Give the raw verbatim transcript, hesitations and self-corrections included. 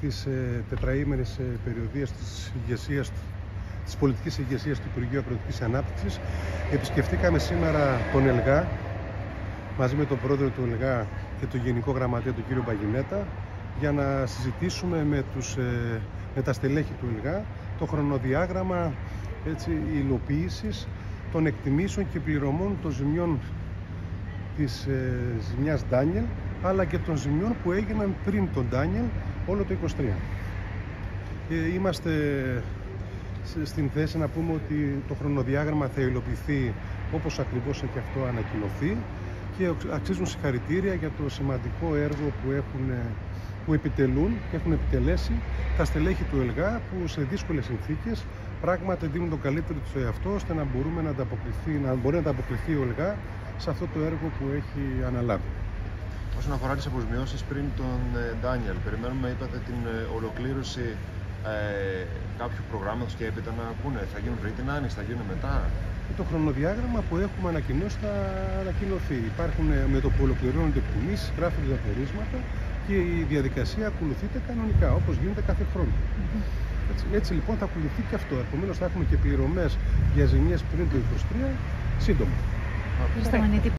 της ε, τετραήμερης ε, περιοδίας της ηγεσίας, της πολιτικής ηγεσίας του Υπουργείου Αγροτικής Ανάπτυξης. Επισκεφτήκαμε σήμερα τον ΕΛΓΑ μαζί με τον πρόεδρο του ΕΛΓΑ και τον Γενικό Γραμματέα του κύριο Μπαγινέτα για να συζητήσουμε με, τους, ε, με τα στελέχη του ΕΛΓΑ το χρονοδιάγραμμα έτσι, υλοποίησης των εκτιμήσεων και πληρωμών των ζημιών της ε, ζημιάς Ντάνιελ, αλλά και των ζημιών που έγιναν πριν τον Ντάνιελ όλο το είκοσι τρία. Ε, είμαστε στην θέση να πούμε ότι το χρονοδιάγραμμα θα υλοποιηθεί όπως ακριβώς έχει αυτό ανακοινωθεί και αξίζουν συγχαρητήρια για το σημαντικό έργο που, έχουν, που επιτελούν και έχουν επιτελέσει τα στελέχη του ΕΛΓΑ, που σε δύσκολες συνθήκες πράγματι δίνουν το καλύτερο του εαυτό ώστε να, μπορούμε να, ανταποκριθεί, να μπορεί να ανταποκριθεί ο ΕΛΓΑ σε αυτό το έργο που έχει αναλάβει. Όσον αφορά τις αποσμιώσεις πριν τον Ντάνιελ, περιμένουμε, είπατε, την ολοκλήρωση ε, κάποιου προγράμματος και έπειτα να πούνε, θα γίνουν πριν την Άνοιξη, θα γίνουν μετά. Το χρονοδιάγραμμα που έχουμε ανακοινώσει θα ανακοινωθεί. Υπάρχουν, με το που ολοκληρώνονται εκτιμήσεις, γράφονται τα πορίσματα και η διαδικασία ακολουθείται κανονικά, όπως γίνεται κάθε χρόνο. Mm-hmm. Έτσι, έτσι λοιπόν θα ακολουθεί και αυτό. Επομένως θα έχουμε και πληρωμές για ζημιές πριν το είκοσι τρία σύντομα.